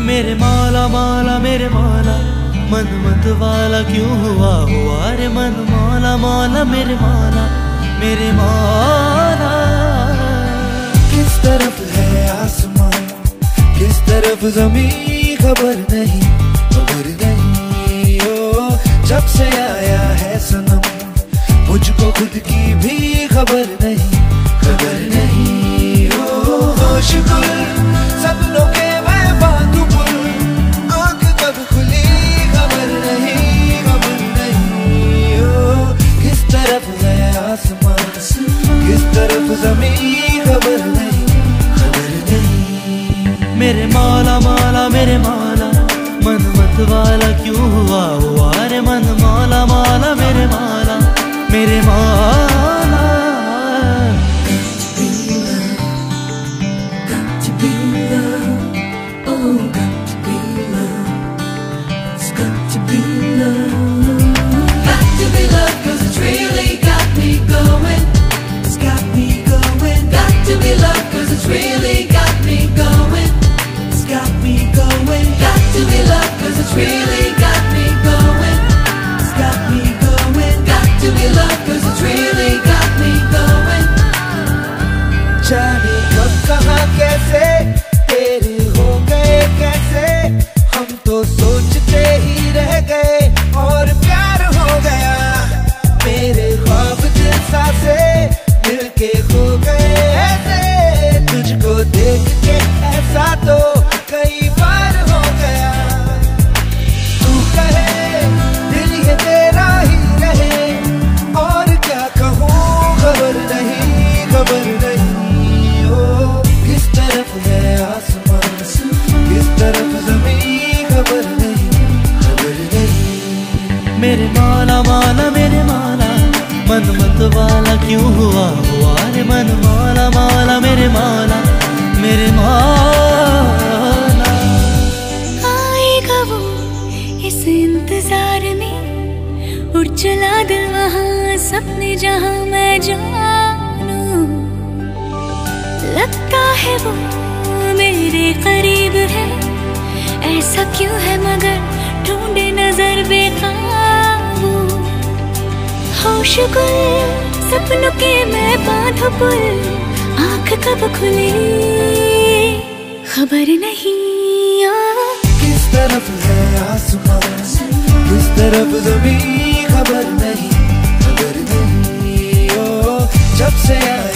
मेरे मौला मौला मेरे मौला, मन मत वाला क्यों हुआ हुआ रे मन। मौला मौला मेरे मौला, मेरे मौला। किस तरफ है आसमान, किस तरफ ज़मीन, खबर नहीं खबर नहीं। ओ जब से आया है सनम, मुझको खुद की भी खबर नहीं खबर नहीं। ओ होश गुल सपनों के मैं बांधू पुल, आँख कब खुली खबर नहीं खबर नहीं। ओ किस तरफ है आसमान, किस तरफ ज़मीन, खबर नहीं खबर नहीं। मेरे मौला मौला मेरे मौला, मन मत वाला क्यों हुआ हुआ रे मन। मौला मौला मेरे मौला, मेरे मौला। जाने कब कहाँ कैसे तेरे हो गए कैसे, हम तो सोचते ही रह गए और प्यार हो गया। मेरे ख्वाब जैसा से मिलके खो गए ऐसे, तुझको देख के ऐसा तो कई बार हो गया। तू कहे दिल ये तेरा ही रहे, और क्या कहूँ खबर नहीं खबर नहीं। किस तरफ है आसमान, किस तरफ ज़मीन, खबर नहीं खबर नहीं। मेरे मौला मौला मेरे मौला, मन मत वाला क्यों हुआ हुआ रे मन। मौला मौला मेरे मौला, मेरे मौला। आएगा वो इस इंतजार में, उड़ चला दिल वहाँ सपने जहाँ मैं जानू। लगता है वो मेरे करीब है, ऐसा क्यों है मगर ढूंढे नजर बेकाबू। होश गुल सपनों के मैं बांधू पुल, आँख कब खुली खबर नहीं। किस तरफ है आसमान, किस तरफ ज़मीन, खबर नहीं खबर नहीं। ओ जब से आया